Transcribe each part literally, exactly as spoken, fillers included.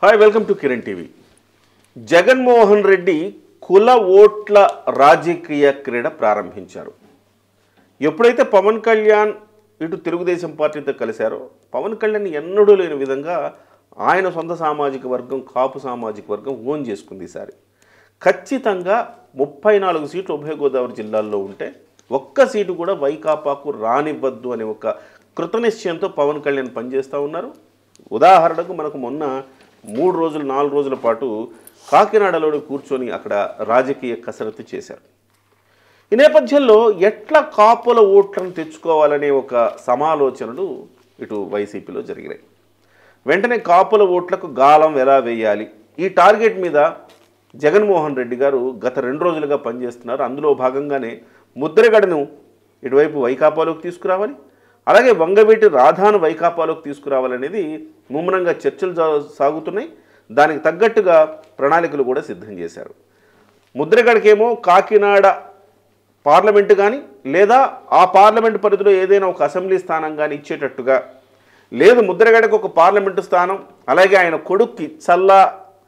Hi welcome to Kiran TV. Jaganmohan Reddy కుల ఓట్ల రాజకీయ క్రీడ ప్రారంభించారు. ఎప్పుడైతే పవన్ కళ్యాణ్ ఇటు తెలుగుదేశం పార్టీతో కలిశారో పవన్ కళ్యాణ్ ఎన్నడూ లేని విధంగా ఆయన సొంత సామాజిక వర్గం కాపు సామాజిక వర్గం ఓన్ చేసుకుంది. ఈసారి ఖచ్చితంగా ముప్పై నాలుగు సీట్లు ఉభయ గోదావరి జిల్లాల్లో ఉంటే ఒక్క సీటు కూడా వైకాపాకు రానివ్వద్దు అనే ఒక కృతనిశ్చయంతో పవన్ కళ్యాణ్ పనిచేస్తూ ఉన్నారు. ఉదాహరణకు మనకు మొన్న మూడు రోజులు నాలుగు రోజుల పాటు కాకినాడలో కూర్చొని అక్కడ రాజకీయ కసరత్తు చేశారు. ఈ నేపథ్యంలో ఎట్లా కాపుల ఓట్లను తెచ్చుకోవాలనే ఒక సమాలోచనలు ఇటు వైసీపీలో జరిగినాయి. వెంటనే కాపుల ఓట్లకు గాలం ఎలా వేయాలి, ఈ టార్గెట్ మీద జగన్మోహన్ రెడ్డి గారు గత రెండు రోజులుగా పనిచేస్తున్నారు. అందులో భాగంగానే ముద్రగడను ఇటువైపు వైకాపాలోకి తీసుకురావాలి, అలాగే వంగవీటి రాధాను వైకాపాలోకి తీసుకురావాలనేది ముమ్మరంగా చర్చలు సాగుతున్నాయి. దానికి తగ్గట్టుగా ప్రణాళికలు కూడా సిద్ధం చేశారు. ముద్రగడకేమో కాకినాడ పార్లమెంటు కానీ లేదా ఆ పార్లమెంటు పరిధిలో ఏదైనా ఒక అసెంబ్లీ స్థానం కానీ ఇచ్చేటట్టుగా, లేదు ముద్రగడకు ఒక పార్లమెంటు స్థానం, అలాగే ఆయన కొడుక్కి చల్లా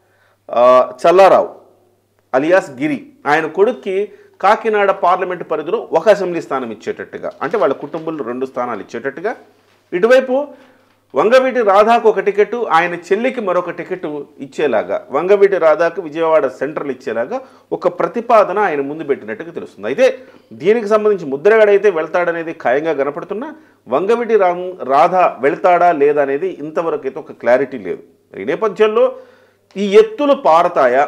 చల్లారావు అలియాస్ గిరి ఆయన కొడుక్కి కాకినాడ పార్లమెంటు పరిధిలో ఒక అసెంబ్లీ స్థానం ఇచ్చేటట్టుగా, అంటే వాళ్ళ కుటుంబంలో రెండు స్థానాలు ఇచ్చేటట్టుగా, ఇటువైపు వంగవీటి రాధాకు ఒక టికెట్, ఆయన చెల్లికి మరొక టికెట్ ఇచ్చేలాగా, వంగవీటి రాధాకు విజయవాడ సెంట్రల్ ఇచ్చేలాగా ఒక ప్రతిపాదన ఆయన ముందు పెట్టినట్టుగా తెలుస్తుంది. అయితే దీనికి సంబంధించి ముద్రగడ అయితే వెళ్తాడనేది ఖాయంగా కనపడుతున్నా వంగవీటి రా రాధా వెళ్తాడా లేదా అనేది ఇంతవరకు అయితే ఒక క్లారిటీ లేదు. ఈ నేపథ్యంలో ఈ ఎత్తులు పారతాయా,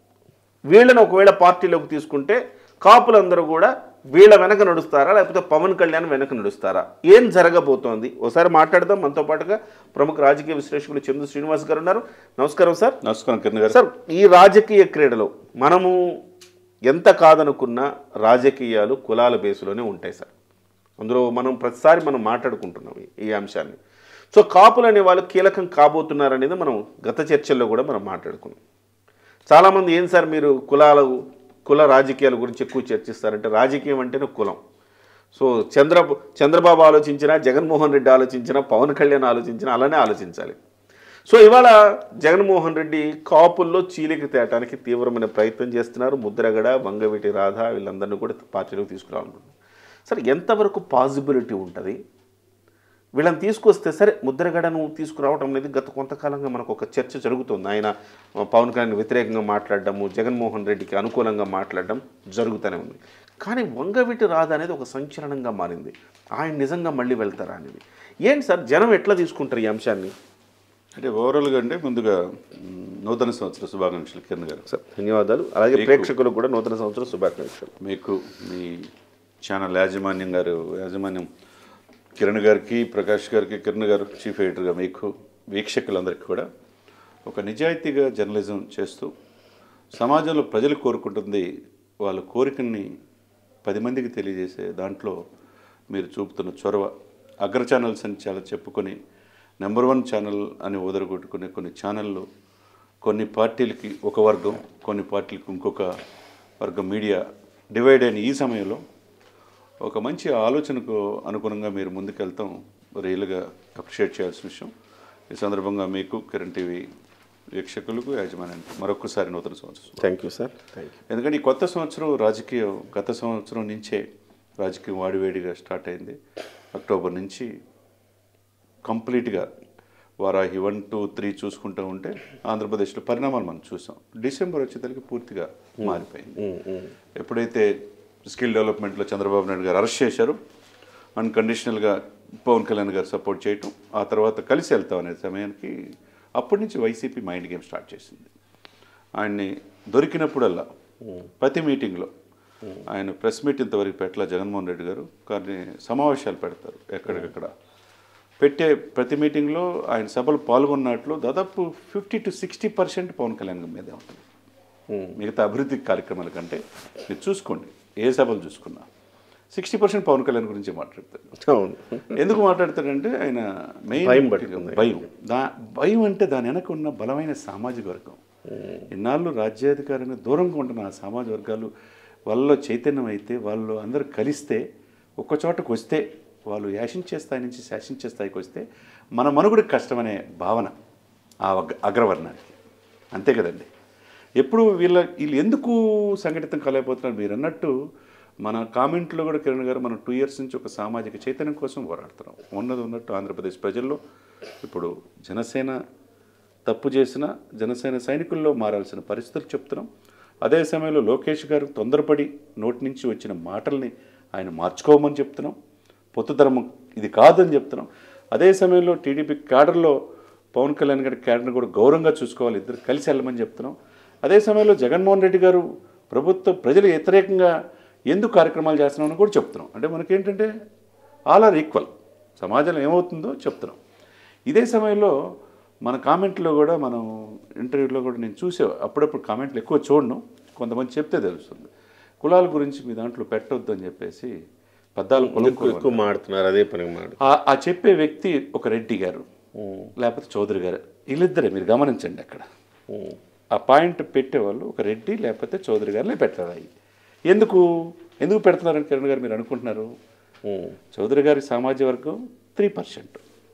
వీళ్ళని ఒకవేళ పార్టీలోకి తీసుకుంటే కాపులందరూ కూడా వీళ్ళ వెనక నడుస్తారా లేకపోతే పవన్ కళ్యాణ్ వెనక నడుస్తారా, ఏం జరగబోతోంది ఒకసారి మాట్లాడదాం. మనతో పాటుగా ప్రముఖ రాజకీయ విశ్లేషకులు చందు శ్రీనివాస్ గారు ఉన్నారు. నమస్కారం సార్. నమస్కారం కిరణ్ గారు. సార్, ఈ రాజకీయ క్రీడలో మనము ఎంత కాదనుకున్నా రాజకీయాలు కులాల బేసులోనే ఉంటాయి సార్. అందులో మనం ప్రతిసారి మనం మాట్లాడుకుంటున్నాం ఈ అంశాన్ని. సో కాపులు అనే వాళ్ళు కీలకం కాబోతున్నారనేది మనం గత చర్చల్లో కూడా మనం మాట్లాడుకున్నాం. చాలామంది ఏం సార్ మీరు కులాల కుల రాజకీయాల గురించి ఎక్కువ చర్చిస్తారంటే, రాజకీయం అంటేనే కులం. సో చంద్ర చంద్రబాబు ఆలోచించినా, జగన్మోహన్ రెడ్డి ఆలోచించినా, పవన్ కళ్యాణ్ ఆలోచించినా అలానే ఆలోచించాలి. సో ఇవాళ జగన్మోహన్ రెడ్డి కాపుల్లో చీలిక తేటానికి తీవ్రమైన ప్రయత్నం చేస్తున్నారు. ముద్రగడ, వంగవీటి రాధ వీళ్ళందరినీ కూడా పార్టీలోకి తీసుకురావాలనుకుంటున్నారు. సరే, ఎంతవరకు పాసిబిలిటీ ఉంటుంది వీళ్ళని తీసుకొస్తే? సరే, ముద్రగడను తీసుకురావడం అనేది గత కొంతకాలంగా మనకు ఒక చర్చ జరుగుతుంది. ఆయన పవన్ కళ్యాణ్ వ్యతిరేకంగా మాట్లాడడము, జగన్మోహన్ రెడ్డికి అనుకూలంగా మాట్లాడడం జరుగుతూనే ఉంది. కానీ వంగవీటి రాధ అనేది ఒక సంచలనంగా మారింది. ఆయన నిజంగా మళ్ళీ వెళ్తారా అనేది ఏంటి సార్, జనం ఎట్లా తీసుకుంటారు ఈ అంశాన్ని? అంటే ఓవరాల్గా అంటే ముందుగా నూతన సంవత్సర శుభాకాంక్షలు కిరణ్ గారు. సార్ ధన్యవాదాలు. అలాగే ప్రేక్షకులకు కూడా నూతన సంవత్సర శుభాకాంక్షలు. మీకు మీ ఛానల్ యాజమాన్యం గారు యాజమాన్యం కిరణ్ గారికి, ప్రకాష్ గారికి, కిరణ్ గారు చీఫ్ ఎడిటర్గా మీకు, వీక్షకులందరికీ కూడా ఒక నిజాయితీగా జర్నలిజం చేస్తూ సమాజంలో ప్రజలు కోరుకుంటుంది వాళ్ళ కోరికల్ని పది మందికి తెలియజేసే దాంట్లో మీరు చూపుతున్న చొరవ, అగ్ర ఛానల్స్ అని చాలా చెప్పుకొని నెంబర్ వన్ ఛానల్ అని ఓదరగొట్టుకునే కొన్ని ఛానళ్ళు కొన్ని పార్టీలకి ఒక వర్గం, కొన్ని పార్టీలకి ఇంకొక వర్గం మీడియా డివైడ్ అయిన ఈ సమయంలో ఒక మంచి ఆలోచనకు అనుగుణంగా మీరు ముందుకెళ్తాం రియల్గా అప్రిషియేట్ చేయాల్సిన విషయం. ఈ సందర్భంగా మీకు, కిరణ్ టీవీ వీక్షకులకు, యాజమాన్యానికి మరొకసారి నూతన సంవత్సరం. Thank you sir. Thank you. ఎందుకంటే ఈ కొత్త సంవత్సరం రాజకీయం గత సంవత్సరం నుంచే రాజకీయం వాడివేడిగా స్టార్ట్ అయింది. అక్టోబర్ నుంచి కంప్లీట్గా వారాహి వన్ టూ త్రీ చూసుకుంటూ ఉంటే ఆంధ్రప్రదేశ్లో పరిణామాలు మనం చూసాం. డిసెంబర్ వచ్చేసరికి పూర్తిగా మారిపోయింది. ఎప్పుడైతే స్కిల్ డెవలప్మెంట్లో చంద్రబాబు నాయుడు గారు అరెస్ట్ చేశారు, అన్కండిషనల్గా పవన్ కళ్యాణ్ గారు సపోర్ట్ చేయటం, ఆ తర్వాత కలిసి వెళ్తాం అనే సమయానికి అప్పటి నుంచి వైసీపీ మైండ్ గేమ్ స్టార్ట్ చేసింది. ఆయన్ని దొరికినప్పుడల్లా ప్రతి మీటింగ్లో ఆయన ప్రెస్ మీట్ ఇంతవరకు పెట్టలా జగన్మోహన్ రెడ్డి గారు, కానీ సమావేశాలు పెడతారు ఎక్కడికక్కడ. పెట్టే ప్రతి మీటింగ్లో ఆయన సభలు పాల్గొన్నట్లు దాదాపు fifty to sixty percent Pawan Kalyan మీదే ఉంటుంది. మిగతా అభివృద్ధి కార్యక్రమాల కంటే మీరు చూసుకోండి, ఏ సభలు చూసుకున్నా సిక్స్టీ పర్సెంట్ పవన్ కళ్యాణ్ గురించి మాట్లాడతాడు. ఎందుకు మాట్లాడతాడంటే ఆయన మెయిన్ భయం. దా భయం అంటే దాని వెనక ఉన్న బలమైన సామాజిక వర్గం. ఇన్నాళ్ళు రాజ్యాధికారాన్ని దూరంగా ఉంటున్న ఆ సామాజిక వర్గాలు వాళ్ళలో చైతన్యం అయితే, వాళ్ళు అందరూ కలిస్తే ఒక్క చోటకు వస్తే, వాళ్ళు యాశించే స్థాయి నుంచి శాసించే స్థాయికి వస్తే మన మనుగుడికి కష్టమనే భావన ఆ అగ్రవర్ణానికి. అంతే కదండి. ఎప్పుడు వీళ్ళ వీళ్ళు ఎందుకు సంఘటితం కాలేకపోతున్నారు? మీరు అన్నట్టు మన కామెంట్లో కూడా కిరణ్ గారు మనం టూ ఇయర్స్ నుంచి ఒక సామాజిక చైతన్యం కోసం పోరాడుతున్నాం. ఉన్నది ఉన్నట్టు ఆంధ్రప్రదేశ్ ప్రజల్లో ఇప్పుడు జనసేన తప్పు చేసిన జనసేన సైనికుల్లో మారాల్సిన పరిస్థితులు చెప్తున్నాం. అదే సమయంలో లోకేష్ గారు తొందరపడి నోటి నుంచి వచ్చిన మాటల్ని ఆయన మార్చుకోమని చెప్తున్నాం. పొత్తు ధర్మం ఇది కాదని చెప్తున్నాం. అదే సమయంలో టీడీపీ క్యాడర్లో పవన్ కళ్యాణ్ గారి క్యాడర్ని కూడా గౌరవంగా చూసుకోవాలి, ఇద్దరు కలిసి వెళ్ళమని చెప్తున్నాం. అదే సమయంలో జగన్మోహన్ రెడ్డి గారు ప్రభుత్వం ప్రజలు వ్యతిరేకంగా ఎందుకు కార్యక్రమాలు చేస్తున్నామని కూడా చెప్తున్నాం. అంటే మనకేంటంటే ఆల్ ఆర్ ఈక్వల్, సమాజంలో ఏమవుతుందో చెప్తున్నాం. ఇదే సమయంలో మన కామెంట్లో కూడా మనం ఇంటర్వ్యూలో కూడా నేను చూసే అప్పుడప్పుడు కామెంట్లు ఎక్కువ చూడను, కొంతమంది చెప్తే తెలుస్తుంది. కులాల గురించి మీ దాంట్లో పెట్టొద్దు అని చెప్పేసి పద్నాలుగు కులం ఎక్కువ మాడుతున్నారు. అదే పని మాట ఆ చెప్పే వ్యక్తి ఒక రెడ్డి గారు లేకపోతే చౌదరి గారు, వీళ్ళిద్దరే మీరు గమనించండి. అక్కడ ఆ పాయింట్ పెట్టేవాళ్ళు ఒక రెడ్డి లేకపోతే చౌదరి గారిని పెట్టారు. అవి ఎందుకు ఎందుకు పెడుతున్నారని కిరణ్ గారు మీరు అనుకుంటున్నారు? చౌదరి గారి సామాజిక వర్గం త్రీ పర్సెంట్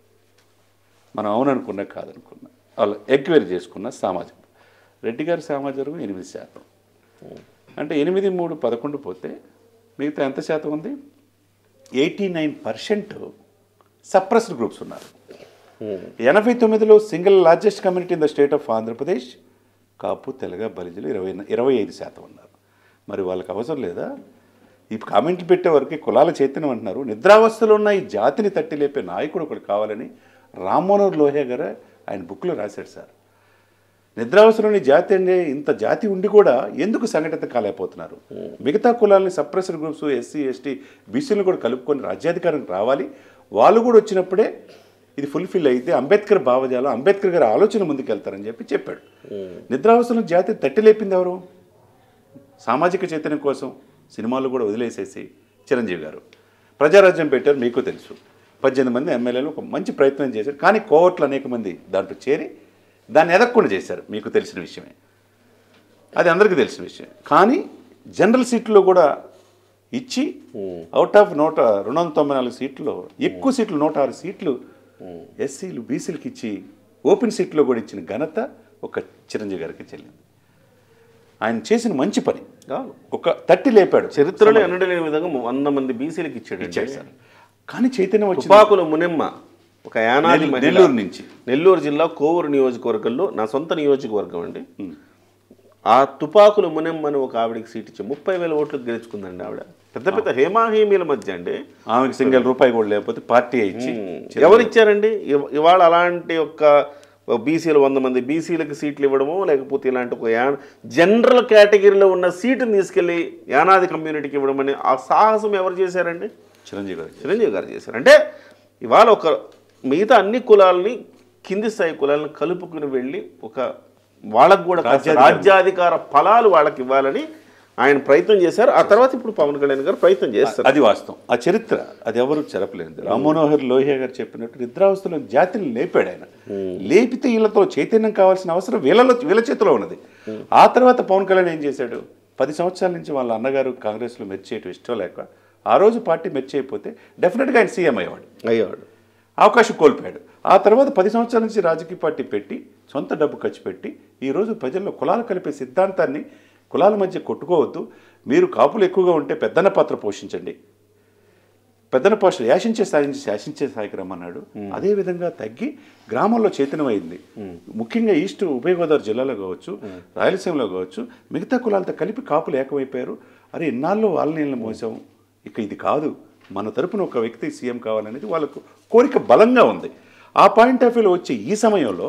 మనం అవుననుకున్నా కాదనుకున్నా వాళ్ళు ఎంక్వైరీ చేసుకున్న సామాజిక. రెడ్డి గారి సామాజిక వర్గం ఎనిమిది శాతం అంటే ఎనిమిది మూడు పదకొండు పోతే మిగతా ఎంత శాతం ఉంది? Eighty nine percent suppressed groups ఉన్నారు. ఎనభై తొమ్మిదిలో single largest community in the state of Andhra Pradesh Kapu, Telaga, బలిజలు ఇరవై ఇరవై ఐదు శాతం ఉన్నారు. మరి వాళ్ళకి అవసరం లేదా? ఈ కామెంట్లు పెట్టే వరకు కులాల చైతన్యం అంటున్నారు. నిద్రావస్థలో ఉన్న ఈ జాతిని తట్టి లేపే నాయకుడు ఒకటి కావాలని రామ్మనోహర్ లోహియా గారు ఆయన బుక్లో రాశాడు సార్. నిద్రావస్థలోని జాతి అంటే ఇంత జాతి ఉండి కూడా ఎందుకు సంఘటిత కాలేకపోతున్నారు? మిగతా కులాలని సప్రెస్డ్ గ్రూప్స్, ఎస్సీ ఎస్టీ బీసీలను కూడా కలుపుకొని రాజ్యాధికారానికి రావాలి. వాళ్ళు కూడా వచ్చినప్పుడే ఇది ఫుల్ఫిల్ అయితే అంబేద్కర్ భావజాలం, అంబేద్కర్ గారి ఆలోచన ముందుకు వెళ్తారని చెప్పి చెప్పాడు. నిద్రావస్థలో జాతి తట్టి లేపింది ఎవరు? సామాజిక చైతన్యం కోసం సినిమాలు కూడా వదిలేసేసి చిరంజీవి గారు ప్రజారాజ్యం పెట్టారు, మీకు తెలుసు. పద్దెనిమిది మంది ఎమ్మెల్యేలు ఒక మంచి ప్రయత్నం చేశారు, కానీ కోవట్లు అనేక మంది దాంట్లో చేరి దాన్ని ఎదగకుండా చేశారు, మీకు తెలిసిన విషయమే, అది అందరికీ తెలిసిన విషయం. కానీ జనరల్ సీట్లో కూడా ఇచ్చి అవుట్ ఆఫ్ నూట రెండు వందల తొంభై నాలుగు సీట్లో ఎక్కువ సీట్లు నూట ఆరు సీట్లు ఎస్సీలు బీసీలకు ఇచ్చి ఓపెన్ సీట్లో కూడా ఇచ్చిన ఘనత ఒక చిరంజీవి గారికి చెల్లింది. ఆయన చేసిన మంచి పని ఒక తట్టి లేపాడు. చరిత్రలో ఎన్నడూ లేని విధంగా వంద మంది బీసీలకు ఇచ్చాడు ఇచ్చాడు సార్. కానీ చైతన్యం వచ్చి తుపాకుల మునిమ్మ ఒక యానాది నెల్లూరు నుంచి, నెల్లూరు జిల్లా కోవూరు నియోజకవర్గంలో నా సొంత నియోజకవర్గం అండి. ఆ తుపాకుల మునిమ్మని ఒక ఆవిడకి సీట్ ఇచ్చి ముప్పై వేల ఓట్లకు గెలుచుకుందండి ఆవిడ. పెద్ద పెద్ద హేమాహేమీల మధ్య అండి. ఆమెకి సింగిల్ రూపాయి కూడా లేకపోతే పార్టీ ఇచ్చి ఎవరు ఇచ్చారండి? ఇవాళ అలాంటి ఒక బీసీలు వంద మంది బీసీలకు సీట్లు ఇవ్వడమో లేకపోతే ఇలాంటి ఒక యా జనరల్ కేటగిరీలో ఉన్న సీటుని తీసుకెళ్ళి యానాది కమ్యూనిటీకి ఇవ్వడం అని ఆ సాహసం ఎవరు చేశారండి? చిరంజీవి గారు చిరంజీవి గారు చేశారు. అంటే ఇవాళ ఒక మిగతా అన్ని కులాలని కింది స్థాయి కులాలను కలుపుకుని వెళ్ళి ఒక వాళ్ళకు కూడా రాజ్యాధికార ఫలాలు వాళ్ళకి ఇవ్వాలని ఆయన ప్రయత్నం చేశారు. ఆ తర్వాత ఇప్పుడు పవన్ కళ్యాణ్ గారు ప్రయత్నం చేస్తారు. అది వాస్తవం. ఆ చరిత్ర అది ఎవరు చెరపలేదు. రామ్మనోహర్ లోహియా గారు చెప్పినట్టు నిద్రావస్థలో జాతిని లేపాడు ఆయన. లేపితే వీళ్ళతో చైతన్యం కావాల్సిన అవసరం వీళ్ళలో వీళ్ళ చేతిలో ఉన్నది. ఆ తర్వాత పవన్ కళ్యాణ్ ఏం చేశాడు? పది సంవత్సరాల నుంచి వాళ్ళ అన్నగారు కాంగ్రెస్లో మెర్చేయటం ఇష్టం లేక ఆ రోజు పార్టీ మెర్చేయకపోతే డెఫినెట్గా ఆయన సీఎం అయ్యేవాడు అయ్యేవాడు అవకాశం కోల్పోయాడు. ఆ తర్వాత పది సంవత్సరాల నుంచి రాజకీయ పార్టీ పెట్టి సొంత డబ్బు ఖర్చు పెట్టి ఈరోజు ప్రజల్లో కులాలు కలిపే సిద్ధాంతాన్ని, కులాల మధ్య కొట్టుకోవద్దు, మీరు కాపులు ఎక్కువగా ఉంటే పెద్దన్న పాత్ర పోషించండి, పెద్దన్న పాత్ర యాశించే స్థాయి నుంచి శాసించే స్థాయికి రమ్మన్నాడు. అదేవిధంగా తగ్గి గ్రామంలో చైతన్యమైంది. ముఖ్యంగా ఈస్ట్ ఉభయ గోదావరి జిల్లాలో కావచ్చు, రాయలసీమలో కావచ్చు, మిగతా కులాలతో కలిపి కాపులు ఏకమైపోయారు. అరే ఇన్నాళ్ళు వాళ్ళ నీళ్ళని మోసాం, ఇక ఇది కాదు, మన తరపున ఒక వ్యక్తి సీఎం కావాలనేది వాళ్ళకు కోరిక బలంగా ఉంది. ఆ పాయింట్ ఆఫ్ వ్యూలో వచ్చే ఈ సమయంలో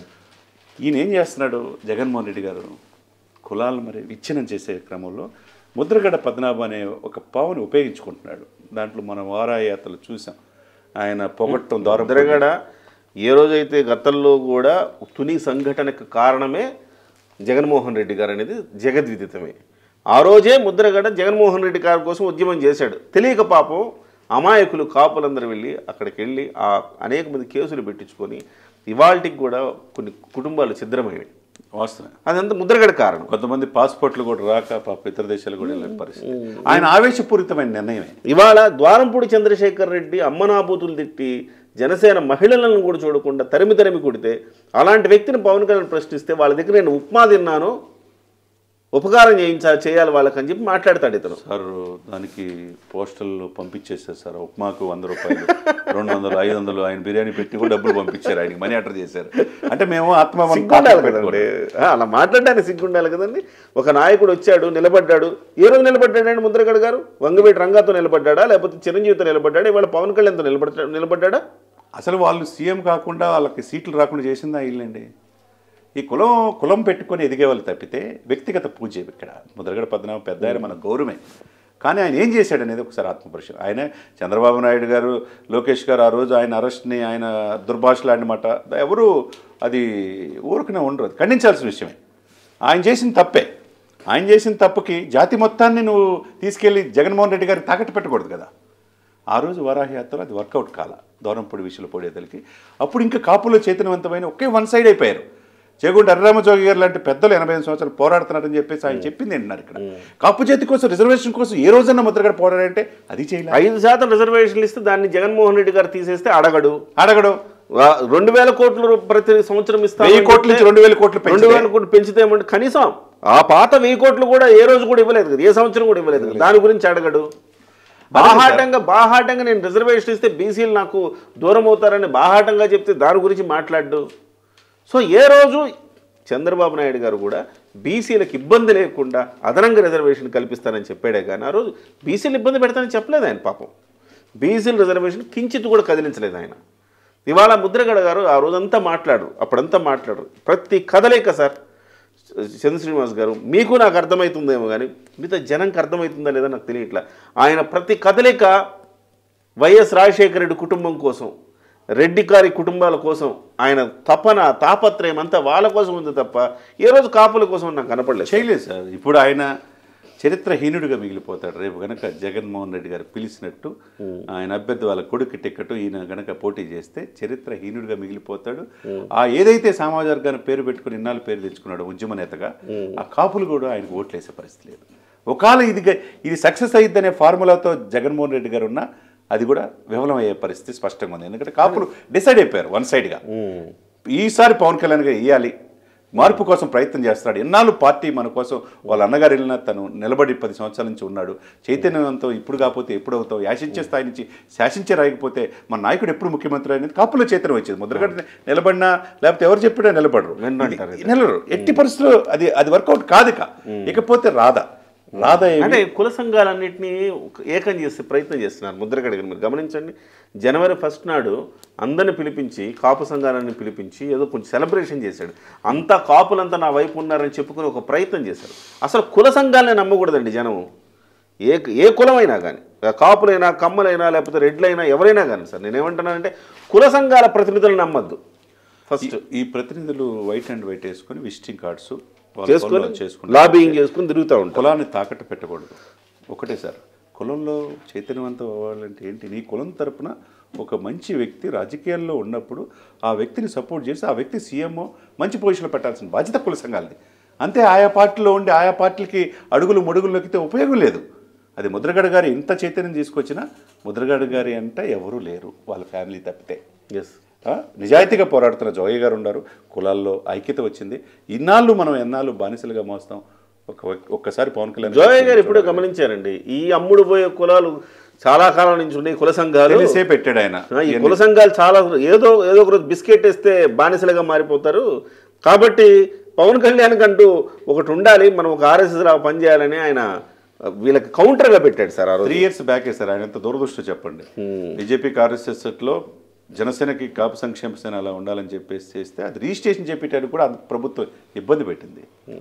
ఈయన ఏం చేస్తున్నాడు? జగన్మోహన్ రెడ్డి గారు కులాలు మరి విచ్ఛిన్నం చేసే క్రమంలో ముద్రగడ పద్మనాభ అనే ఒక పావుని ఉపయోగించుకుంటున్నాడు. దాంట్లో మనం వారాయాత్రలు చూసాం. ఆయన పొగట్టం ద్వారా ముద్రగడ ఏ రోజైతే గతంలో కూడా తుని సంఘటనకు కారణమే జగన్మోహన్ రెడ్డి గారు అనేది జగద్విదితమే. ఆ రోజే ముద్రగడ జగన్మోహన్ రెడ్డి గారి కోసం ఉద్యమం చేశాడు. తెలియక పాపం అమాయకులు కాపులందరూ వెళ్ళి అక్కడికి వెళ్ళి ఆ అనేక మంది కేసులు పెట్టించుకొని ఇవాళకి కూడా కొన్ని కుటుంబాలు ఛిద్రమైనవి. వాస్తవం. అదంతా ముద్రగడ కారణం. కొంతమంది పాస్పోర్ట్లు కూడా రాక పాప ఇతర దేశాలు కూడా వెళ్ళే పరిస్థితి. ఆయన ఆవేశపూరితమైన నిర్ణయమే. ఇవాళ ద్వారంపూడి చంద్రశేఖర్ రెడ్డి అమ్మనాబూతులు తిట్టి జనసేన మహిళలను కూడా చూడకుండా తరిమి తరిమి కొడితే అలాంటి వ్యక్తిని పవన్ కళ్యాణ్ ప్రశ్నిస్తే వాళ్ళ దగ్గర నేను ఉప్మా తిన్నాను ఉపకారం చేయించా చేయాలి వాళ్ళకని చెప్పి మాట్లాడతాడు ఇతను. సార్ దానికి పోస్టర్లు పంపించేస్తారు సార్. ఉప్మాకు వంద రూపాయలు రెండు వందలు ఐదు వందలు ఆయన బిర్యానీ పెట్టి కూడా డబ్బులు పంపించారు, ఆయనకి మనీ ఆర్డర్ చేశారు. అంటే మేము ఆత్మ సిగ్గుండాలి కదండి, అలా మాట్లాడడానికి సిగ్గుండాలి కదండి. ఒక నాయకుడు వచ్చాడు నిలబడ్డాడు, ఏ రోజు నిలబడ్డాడండి ముద్రగడ గారు? వంగవీటి రంగాతో నిలబడ్డా లేకపోతే చిరంజీవితో నిలబడ్డాడా? ఇవాళ పవన్ కళ్యాణ్తో నిలబడ్డా నిలబడ్డా అసలు వాళ్ళు సీఎం కాకుండా వాళ్ళకి సీట్లు రాకుండా చేసిందా ఇల్లండి. ఈ కులం కులం పెట్టుకొని ఎదిగే వాళ్ళు తప్పితే వ్యక్తిగత పూజ ఇక్కడ. ముద్రగడ పద్మనాభం పెద్ద ఆయన మన గౌరవమే, కానీ ఆయన ఏం చేశాడు అనేది ఒకసారి ఆత్మపరిశీలన. ఆయన చంద్రబాబు నాయుడు గారు లోకేష్ గారు ఆ రోజు ఆయన అరెస్ట్ని ఆయన దుర్భాషలాడినమాట ఎవరు అది ఊరుకునే ఉండరు, అది ఖండించాల్సిన విషయమే. ఆయన చేసిన తప్పే. ఆయన చేసిన తప్పుకి జాతి మొత్తాన్ని నువ్వు తీసుకెళ్ళి జగన్మోహన్ రెడ్డి గారికి తాకట్టు పెట్టకూడదు కదా. ఆ రోజు వరాహ యాత్ర అది వర్కౌట్ కాల దూరంపొడి విషయంలో పోడేదలకి. అప్పుడు ఇంకా కాపులో చైతన్యవంతమైన ఒకే వన్ సైడ్ అయిపోయారు. చేగుంట అర్రామజోగి గారు లాంటి పెద్దలు ఎనభై ఐదు సంవత్సరాలు పోరాడుతున్నారని చెప్పేసి ఆయన చెప్పింది ఏంటన్నారు ఇక్కడ. కాపు జాతి కోసం రిజర్వేషన్ కోసం ఏ రోజన్నా ముద్రగడ పోరాడంటే అది చేయలేదు. ఐదు శాతం రిజర్వేషన్లు ఇస్తే దాన్ని జగన్మోహన్ రెడ్డి గారు తీసేస్తే అడగడు అడగడు రెండు వేల కోట్లు ప్రతి సంవత్సరం ఇస్తాం, వెయ్యి కోట్ల నుంచి రెండు వేల కోట్లు రెండు వేల కోట్లు పెంచితే ఏమంటే కనీసం ఆ పాత వెయ్యి కోట్లు కూడా ఏ రోజు కూడా ఇవ్వలేదు కదా, ఏ సంవత్సరం కూడా ఇవ్వలేదు కదా, దాని గురించి అడగడు. బాహాటంగా బాహాటంగా నేను రిజర్వేషన్ ఇస్తే బీసీలు నాకు దూరం అవుతారని బాహాటంగా చెప్తే దాని గురించి మాట్లాడు. సో ఏ రోజు చంద్రబాబు నాయుడు గారు కూడా బీసీలకు ఇబ్బంది లేకుండా అదనంగా రిజర్వేషన్ కల్పిస్తానని చెప్పాడే కానీ ఆ రోజు బీసీలు ఇబ్బంది పెడతానని చెప్పలేదు ఆయన. పాపం బీసీల రిజర్వేషన్ కించిత్ కూడా కదిలించలేదు ఆయన. ఇవాళ ముద్రగడ గారు ఆ రోజంతా మాట్లాడరు, అప్పుడంతా మాట్లాడరు, ప్రతి కదలేక సార్ చంద్ర శ్రీనివాస్ గారు మీకు నాకు అర్థమవుతుందేమో కానీ మిగతా జనంకి అర్థమవుతుందా లేదా నాకు తెలియట్లా. ఆయన ప్రతి కదలిక వైఎస్ రాజశేఖర రెడ్డి కుటుంబం కోసం, రెడ్డి గారి కుటుంబాల కోసం ఆయన తపన తాపత్రయం అంతా వాళ్ళ కోసం ఉంది తప్ప ఏ రోజు కాపుల కోసం నాకు కనపడలేదు. చేయలేదు సార్. ఇప్పుడు ఆయన చరిత్రహీనుడిగా మిగిలిపోతాడు. రేపు గనక జగన్మోహన్ రెడ్డి గారు పిలిచినట్టు ఆయన అభ్యర్థి వాళ్ళ కొడుకు టికెట్ ఈయన గనక పోటీ చేస్తే చరిత్రహీనుడిగా మిగిలిపోతాడు. ఆ ఏదైతే సామాజిక వర్గాన్ని పేరు పెట్టుకుని ఇన్నాళ్ళు పేరు తెచ్చుకున్నాడు ఉద్యమ నేతగా, ఆ కాపులు కూడా ఆయనకు ఓట్లు వేసే పరిస్థితి లేదు. ఒకవేళ ఇది ఇది సక్సెస్ అయ్యిద్దనే ఫార్ములాతో జగన్మోహన్ రెడ్డి గారు ఉన్నా అది కూడా విఫలమయ్యే పరిస్థితి స్పష్టంగా ఉంది. ఎందుకంటే కాపులు డిసైడ్ అయిపోయారు వన్ సైడ్గా. ఈసారి పవన్ కళ్యాణ్ గారు ఇవ్వాలి, మార్పు కోసం ప్రయత్నం చేస్తున్నాడు. ఎన్నాళ్ళు పార్టీ మన కోసం వాళ్ళ అన్నగారు వెళ్ళినా తను నిలబడి పది సంవత్సరాల నుంచి ఉన్నాడు. చైతన్యవంతం ఇప్పుడు కాకపోతే ఎప్పుడు అవుతావు, శాసించే స్థాయి నుంచి శాసించే రాకపోతే మన నాయకుడు ఎప్పుడు ముఖ్యమంత్రి అనేది కాపులో చైతన్యం వచ్చేది. ముద్రగడ నిలబడినా లేకపోతే ఎవరు చెప్పినా నిలబడరు, నిలరు ఎట్టి పరిస్థితుల్లో. అది అది వర్కౌట్ కాదు. ఇకపోతే రాధా రాధా అంటే కుల సంఘాలన్నింటినీ ఏకం చేసే ప్రయత్నం చేస్తున్నారు ముద్రగడ గారు. మీరు గమనించండి, జనవరి ఫస్ట్ నాడు అందరిని పిలిపించి కాపు సంఘాలన్నీ పిలిపించి ఏదో కొంచెం సెలబ్రేషన్ చేశాడు. అంతా కాపులంతా నా వైపు ఉన్నారని చెప్పుకుని ఒక ప్రయత్నం చేశారు. అసలు కుల సంఘాలనే నమ్మకూడదండి జనం. ఏ ఏ కులమైనా కానీ, కాపులైనా కమ్మలైనా లేకపోతే రెడ్లైనా ఎవరైనా కానీ సార్, నేనేమంటున్నానంటే కుల సంఘాల ప్రతినిధులను నమ్మద్దు. ఫస్ట్ ఈ ప్రతినిధులు వైట్ అండ్ వైట్ వేసుకొని విజిటింగ్ కార్డ్స్ చేసుకొని లాబింగ్ చేసుకుని తిరుగుతూ ఉంటారు. కులాన్ని తాకట్టు పెట్టకూడదు. ఒకటే సార్, కులంలో చైతన్యవంతం అవ్వాలంటే ఏంటి? నీ కులం తరపున ఒక మంచి వ్యక్తి రాజకీయాల్లో ఉన్నప్పుడు ఆ వ్యక్తిని సపోర్ట్ చేసి ఆ వ్యక్తి సీఎంఓ మంచి పొజిషన్లో పెట్టాల్సిన బాధ్యత కుల సంఘాలది. అంతే ఆయా పార్టీలో ఉండి ఆయా పార్టీలకి అడుగులు మడుగులు నొక్కితే ఉపయోగం లేదు. అది ముద్రగడ గారి ఇంత చైతన్యం తీసుకొచ్చినా ముద్రగడ గారి అంటే ఎవరూ లేరు వాళ్ళ ఫ్యామిలీ తప్పితే. ఎస్, నిజాయితీగా పోరాడుతున్న జోగి గారు ఉన్నారు. కులాల్లో ఐక్యత వచ్చింది. ఇన్నాళ్ళు మనం ఎన్నాళ్ళు బానిసలుగా మోస్తాం. ఒక ఒక్కసారి పవన్ కళ్యాణ్ జోగి గారు ఇప్పుడే గమనించారండి, ఈ అమ్ముడు పోయే కులాలు చాలా కాలం నుంచి ఉన్నాయి. కుల సంఘాలు పెట్టాడు ఆయన. ఈ కుల సంఘాలు చాలా ఏదో ఏదో ఒక రోజు బిస్కెట్ వేస్తే బానిసలుగా మారిపోతారు. కాబట్టి పవన్ కళ్యాణ్ కంటూ ఒకటి ఉండాలి, మనం ఒక ఆర్ఎస్ఎస్ లాగా పనిచేయాలని ఆయన వీళ్ళకి కౌంటర్గా పెట్టాడు సార్. ఆ రోజు త్రీ ఇయర్స్ బ్యాకే సార్. ఆయన ఎంత దురదృష్టం చెప్పండి. బీజేపీకి ఆర్ఎస్ఎస్లో జనసేనకి కాపు సంక్షేమ సేన అలా ఉండాలని చెప్పేసి చేస్తే అది రిజిస్ట్రేషన్ చెప్పేటానికి కూడా ప్రభుత్వం ఇబ్బంది పెట్టింది.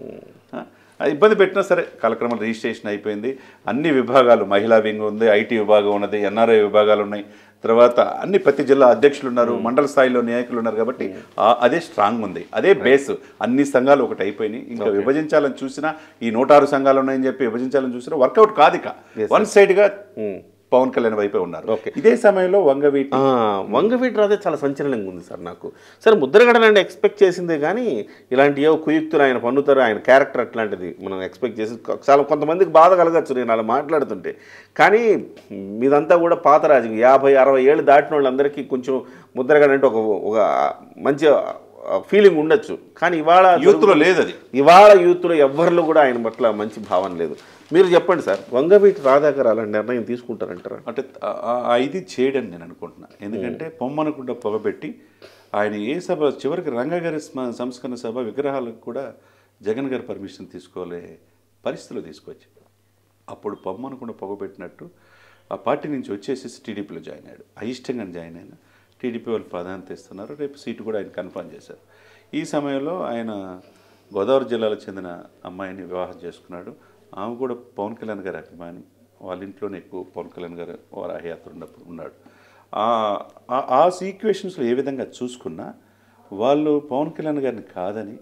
ఇబ్బంది పెట్టినా సరే కాలక్రమంలో రిజిస్ట్రేషన్ అయిపోయింది. అన్ని విభాగాలు, మహిళా వింగ్ ఉంది, ఐటీ విభాగం ఉన్నది, ఎన్ఆర్ఐ విభాగాలు ఉన్నాయి, తర్వాత అన్ని ప్రతి జిల్లా అధ్యక్షులు ఉన్నారు, మండల స్థాయిలో నాయకులు ఉన్నారు. కాబట్టి అదే స్ట్రాంగ్ ఉంది, అదే బేస్. అన్ని సంఘాలు ఒకటి అయిపోయినాయి. ఇంకా విభజించాలని చూసినా ఈ నూట ఆరు సంఘాలు ఉన్నాయని చెప్పి విభజించాలని చూసినా వర్కౌట్ కాదు. ఇక వన్ సైడ్గా పవన్ కళ్యాణ్ వైపే ఉన్నారు. ఓకే. ఇదే సమయంలో వంగవీటి ఆ, వంగవీటి రాధే చాలా సంచలనంగా ఉంది సార్ నాకు. సరే ముద్రగడ అంటే ఎక్స్పెక్ట్ చేసిందే కానీ ఇలాంటి ఏవో కుయుక్తులు ఆయన పన్నుతారు, ఆయన క్యారెక్టర్ అట్లాంటిది మనం ఎక్స్పెక్ట్ చేసి చాలా కొంతమందికి బాధ కలగచ్చు నేను అలా మాట్లాడుతుంటే. కానీ మీదంతా కూడా పాత రాజకీయం, యాభై అరవై ఏళ్ళు దాటిన వాళ్ళందరికీ కొంచెం ముద్రగడ అంటే ఒక ఒక మంచి ఫీలింగ్ ఉండొచ్చు. కానీ ఇవాళ యూత్లో లేదు అది. ఇవాళ యూత్లో ఎవ్వరిలో కూడా ఆయన పట్ల మంచి భావన లేదు. మీరు చెప్పండి సార్, వంగవీటి రాధాకర్ అలాంటి నిర్ణయం తీసుకుంటారంటారా? అంటే ఇది చేయడని నేను అనుకుంటున్నా. ఎందుకంటే పొమ్మనకుండా పొగబెట్టి ఆయన ఏ సభ చివరికి రంగగారి సంస్కరణ సభ విగ్రహాలకు కూడా జగన్ గారి పర్మిషన్ తీసుకోలే పరిస్థితులు తీసుకొచ్చి అప్పుడు పొమ్మనకుండా పొగబెట్టినట్టు ఆ పార్టీ నుంచి వచ్చేసి టీడీపీలో జాయిన్ అయ్యాడు. అయిష్టంగా జాయిన్ అయినా టీడీపీ వాళ్ళు ప్రాధాన్యత ఇస్తున్నారు. రేపు సీటు కూడా ఆయన కన్ఫర్మ్ చేశారు. ఈ సమయంలో ఆయన గోదావరి జిల్లాలో చెందిన అమ్మాయిని వివాహం చేసుకున్నాడు. ఆమె కూడా పవన్ కళ్యాణ్ గారి అభిమాని. వాళ్ళ ఇంట్లోనే ఎక్కువ పవన్ కళ్యాణ్ గారు వారాహయాత్ర ఉన్నప్పుడు ఉన్నాడు. ఆ సీక్వేషన్స్లో ఏ విధంగా చూసుకున్నా వాళ్ళు పవన్ కళ్యాణ్ గారిని కాదని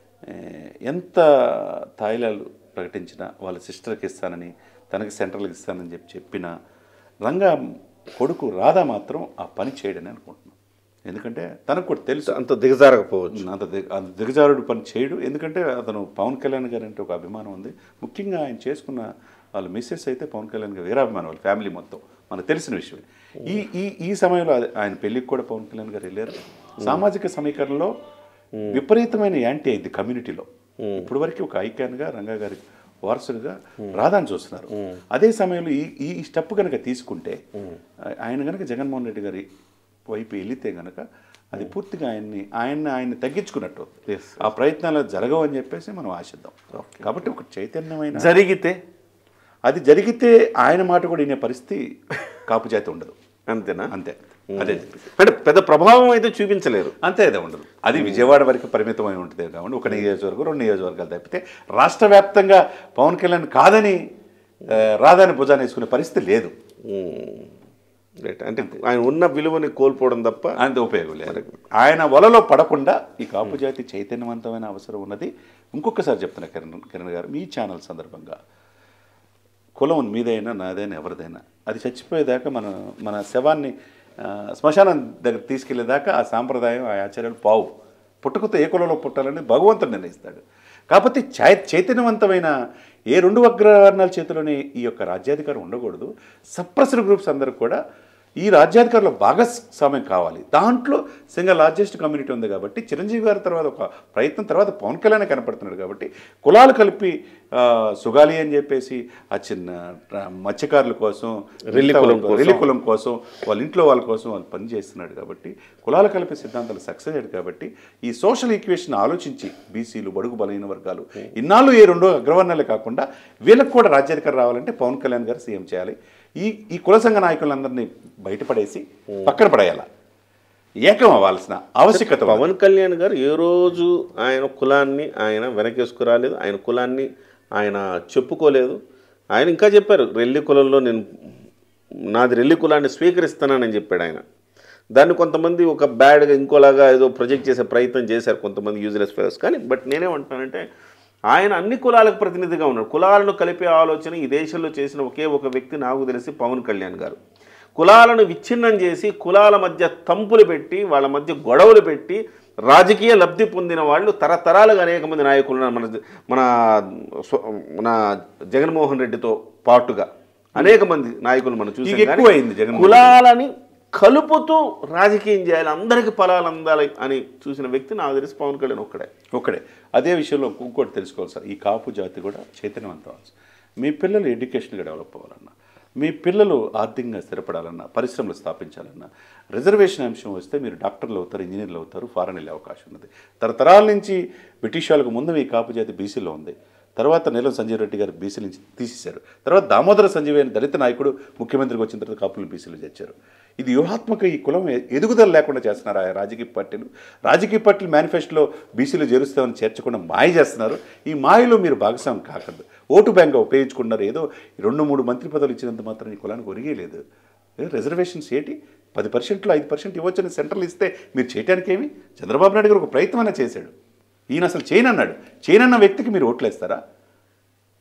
ఎంత తాయిలాలు ప్రకటించినా వాళ్ళ సిస్టర్కి ఇస్తానని తనకి సెంట్రల్కి ఇస్తానని చెప్పి చెప్పినా రంగా కొడుకు రాధా మాత్రం ఆ పని చేయడని అనుకుంటున్నాను. ఎందుకంటే తనకు కూడా తెలుసు అంత దిగజారకపోవచ్చు, అంత అంత దిగజారుడు పని చేయడు. ఎందుకంటే అతను పవన్ కళ్యాణ్ గారు అంటే ఒక అభిమానం ఉంది. ముఖ్యంగా ఆయన చేసుకున్న వాళ్ళ మిస్సెస్ అయితే పవన్ కళ్యాణ్ గారు వీరాభిమానం, వాళ్ళ ఫ్యామిలీ మొత్తం మనకు తెలిసిన విషయమే. ఈ ఈ ఈ సమయంలో ఆయన పెళ్ళికి కూడా పవన్ కళ్యాణ్ గారు వెళ్ళారు. సామాజిక సమీకరణలో విపరీతమైన యాంటీ అయింది కమ్యూనిటీలో. ఇప్పుడు వరకు ఒక ఐకాన్గా రంగా గారి వారసుడిగా రాధాని చూస్తున్నారు. అదే సమయంలో ఈ ఈ స్టెప్ కనుక తీసుకుంటే ఆయన కనుక జగన్మోహన్ రెడ్డి గారి వైపు వెళితే కనుక అది పూర్తిగా ఆయన్ని ఆయన్ని ఆయన్ని తగ్గించుకున్నట్టు. ఆ ప్రయత్నాలు జరగవని చెప్పేసి మనం ఆశిద్దాం. కాబట్టి ఒక చైతన్యమైన జరిగితే అది జరిగితే ఆయన మాట కూడా వినే పరిస్థితి కాపు జాతి ఉండదు. అంతేనా? అంతే. అదే అంటే పెద్ద ప్రభావం అయితే చూపించలేరు. అంతే, అదే ఉండదు. అది విజయవాడ వరకు పరిమితమై ఉంటుంది కాబట్టి ఒక నియోజకవర్గం రెండు నియోజకవర్గాలు తప్పితే రాష్ట్ర వ్యాప్తంగా పవన్ కళ్యాణ్ కాదని రాధాని భుజాన్ని వేసుకునే పరిస్థితి లేదు. రైట్. అంటే ఆయన ఉన్న విలువని కోల్పోవడం తప్ప అంత ఉపయోగం లేదు. ఆయన వలలో పడకుండా ఈ కాపు జాతి చైతన్యవంతమైన అవసరం ఉన్నది. ఇంకొకసారి చెప్తున్నా కిరణ్ కిరణ్ గారు, మీ ఛానల్ సందర్భంగా కులం మీదైనా నాదైనా ఎవరిదైనా అది చచ్చిపోయేదాకా మన మన శవాన్ని శ్మశానం దగ్గర తీసుకెళ్లేదాకా ఆ సాంప్రదాయం ఆ ఆచార్యాలు పావు. పుట్టుకతో ఏ కులంలో పుట్టాలని భగవంతుడు నిర్ణయిస్తాడు. కాకపోతే చై చైతన్యవంతమైన ఏ రెండు అగ్రవర్ణాల చేతిలోనే ఈ యొక్క రాజ్యాధికారం ఉండకూడదు. సప్రెస్డ్ గ్రూప్స్ అందరూ కూడా ఈ రాజ్యాధికారంలో భాగస్వామ్యం కావాలి. దాంట్లో సింగల్ లార్జెస్ట్ కమ్యూనిటీ ఉంది కాబట్టి చిరంజీవి గారి తర్వాత ఒక ప్రయత్నం తర్వాత పవన్ కళ్యాణ్ కనపడుతున్నాడు కాబట్టి కులాలు కలిపి సుగాలి అని చెప్పేసి ఆ చిన్న మత్స్యకారుల కోసం రెల్లి కులం రెల్లి కులం కోసం వాళ్ళ ఇంట్లో వాళ్ళ కోసం వాళ్ళు పనిచేస్తున్నాడు కాబట్టి కులాలు కలిపి సిద్ధాంతాలు సక్సెస్ అయ్యాడు కాబట్టి ఈ సోషల్ ఈక్వేషన్ ఆలోచించి బీసీలు బడుగు బలైన వర్గాలు ఇన్నాళ్ళు ఏ రెండో అగ్రవర్ణాలే కాకుండా వీళ్ళకి కూడా రాజ్యాధికారం రావాలంటే పవన్ కళ్యాణ్ గారు సీఎం చేయాలి. ఈ ఈ కుల సంఘ నాయకులందరినీ బయటపడేసి పక్కన పడేయాల ఏకం అవ్వాల్సిన ఆవశ్యకత. పవన్ కళ్యాణ్ గారు ఏ రోజు ఆయన కులాన్ని ఆయన వెనకేసుకురాలేదు, ఆయన కులాన్ని ఆయన చెప్పుకోలేదు. ఆయన ఇంకా చెప్పారు రెల్లి కులంలో నేను నాది రెల్లి కులాన్ని స్వీకరిస్తానని చెప్పాడు ఆయన. దాన్ని కొంతమంది ఒక బ్యాడ్గా ఇంకోలాగా ఏదో ప్రొజెక్ట్ చేసే ప్రయత్నం చేశారు కొంతమంది యూజ్లెస్ ఫెలోస్. కానీ బట్ నేనేమంటున్నానంటే ఆయన అన్ని కులాలకు ప్రతినిధిగా ఉన్నాడు. కులాలను కలిపే ఆలోచన ఈ దేశంలో చేసిన ఒకే ఒక వ్యక్తి నాకు తెలిసి పవన్ కళ్యాణ్ గారు. కులాలను విచ్ఛిన్నం చేసి కులాల మధ్య తంపులు పెట్టి వాళ్ళ మధ్య గొడవలు పెట్టి రాజకీయ లబ్ధి పొందిన వాళ్ళు తరతరాలుగా అనేక మంది నాయకులు మన మన మన జగన్మోహన్ రెడ్డితో పాటుగా అనేక మంది నాయకులు మనం చూసి కులాలని కలుపుతూ రాజకీయం చేయాలి, అందరికీ ఫలాలు అందాలి అని చూసిన వ్యక్తి నాకు తెలిసి పవన్ కళ్యాణ్ ఒక్కడే ఒక్కడే అదే విషయంలో ఇంకోటి తెలుసుకోవాలి సార్. ఈ కాపు జాతి కూడా చైతన్యవంతం. మీ పిల్లలు ఎడ్యుకేషన్గా డెవలప్ అవ్వాలన్నా, మీ పిల్లలు ఆర్థికంగా స్థిరపడాలన్నా, పరిశ్రమలు స్థాపించాలన్నా రిజర్వేషన్ అంశం వస్తే మీరు డాక్టర్లు అవుతారు, ఇంజనీర్లు అవుతారు, ఫారెన్ వెళ్ళే అవకాశం ఉన్నది. తరతరాల నుంచి బ్రిటిష్ వాళ్ళకు ముందు మీ కాపు జాతి బీసీలో ఉంది. తర్వాత నీలం సంజయ్ రెడ్డి గారు బీసీ నుంచి తీసేశారు. తర్వాత దామోదర సంజయ్ అని దళిత నాయకుడు ముఖ్యమంత్రికి వచ్చిన తర్వాత కాపులు బీసీలు తెచ్చారు. ఇది వ్యూహాత్మక ఈ కులం ఎదుగుదల లేకుండా చేస్తున్నారు ఆ రాజకీయ పార్టీలు. రాజకీయ పార్టీలు మేనిఫెస్టోలో బీసీలు చేరుస్తామని చేర్చకుండా మాయ చేస్తున్నారు. ఈ మాయలో మీరు భాగస్వామి కాకూడదు. ఓటు బ్యాంక్గా ఉపయోగించుకున్నారు. ఏదో రెండు మూడు మంత్రి పదవులు ఇచ్చినంత మాత్రం ఈ కులానికి ఒరిగేలేదు. రిజర్వేషన్స్ ఏంటి పది పర్సెంట్లో ఐదు పర్సెంట్ ఇవ్వచ్చని సెంట్రల్ ఇస్తే మీరు చేయడానికి ఏమి? చంద్రబాబు నాయుడు గారు ఒక ప్రయత్నమైనా చేశాడు. ఈయన అసలు చేయనన్నాడు. చేయనన్న వ్యక్తికి మీరు ఓట్లు వేస్తారా?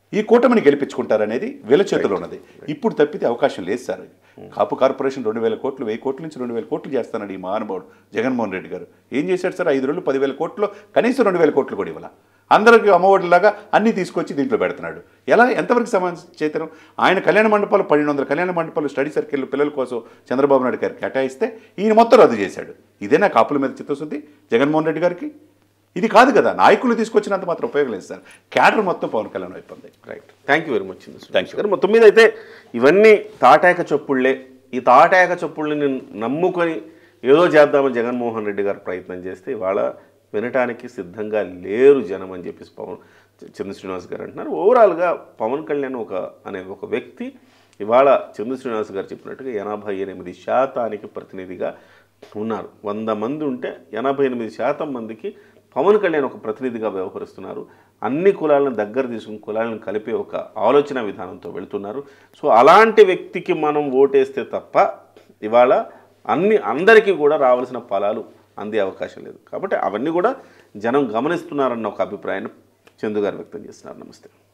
ఈ కూటమిని గెలిపించుకుంటారనేది వీళ్ళ చేతిలో ఉన్నది. ఇప్పుడు తప్పితే అవకాశం లేదు సార్. కాపు కార్పొరేషన్ రెండు వేల కోట్లు వెయ్యి కోట్ల నుంచి రెండు వేల కోట్లు చేస్తానండి ఈ మహానుభావుడు జగన్మోహన్ రెడ్డి గారు. ఏం చేశాడు సార్? ఐదు రోజులు పదివేల కోట్లు కనీసం రెండు వేల కోట్లు కూడా ఇవ్వాల. అందరికి అమ్మఒడిలాగా అన్నీ తీసుకొచ్చి దీంట్లో పెడుతున్నాడు. ఎలా ఎంతవరకు సమాచేతనం? ఆయన కళ్యాణ మండపాలు పన్నెండు వందల కళ్యాణ మండపాలు స్టడీ సర్కిల్ పిల్లల కోసం చంద్రబాబు నాయుడు గారికి కేటాయిస్తే ఈయన మొత్తం రద్దు చేశాడు. ఇదేనా కాపుల మీద చిత్తశుద్ధి జగన్మోహన్ రెడ్డి గారికి? ఇది కాదు కదా. నాయకులు తీసుకొచ్చినంత మాత్రం ఉపయోగం లేదు సార్. క్యాడర్ మొత్తం పవన్ కళ్యాణ్ వైపు ఉంది. Right, thank you very much. Thank you. మొత్తం మీద అయితే ఇవన్నీ తాటాక చొప్పుళ్లే. ఈ తాటాక చొప్పుళ్ళని నమ్ముకొని ఏదో చేద్దామని జగన్మోహన్ రెడ్డి గారు ప్రయత్నం చేస్తే ఇవాళ వినటానికి సిద్ధంగా లేరు జనం అని చెప్పేసి పవన్ చంద్ర శ్రీనివాస్ గారు అంటున్నారు. ఓవరాల్గా పవన్ కళ్యాణ్ ఒక అనే ఒక వ్యక్తి ఇవాళ చంద్ర శ్రీనివాస్ గారు చెప్పినట్టుగా ఎనభై ఎనిమిది శాతానికి ప్రతినిధిగా ఉన్నారు. వంద మంది ఉంటే ఎనభై ఎనిమిది శాతం మందికి పవన్ కళ్యాణ్ ఒక ప్రతినిధిగా వ్యవహరిస్తున్నారు. అన్ని కులాలను దగ్గర తీసుకుని కులాలను కలిపే ఒక ఆలోచన విధానంతో వెళుతున్నారు. సో అలాంటి వ్యక్తికి మనం ఓటేస్తే తప్ప ఇవాళ అన్ని అందరికీ కూడా రావాల్సిన ఫలాలు అందే అవకాశం లేదు. కాబట్టి అవన్నీ కూడా జనం గమనిస్తున్నారన్న ఒక అభిప్రాయాన్ని చందు గారు వ్యక్తం చేస్తున్నారు. నమస్తే.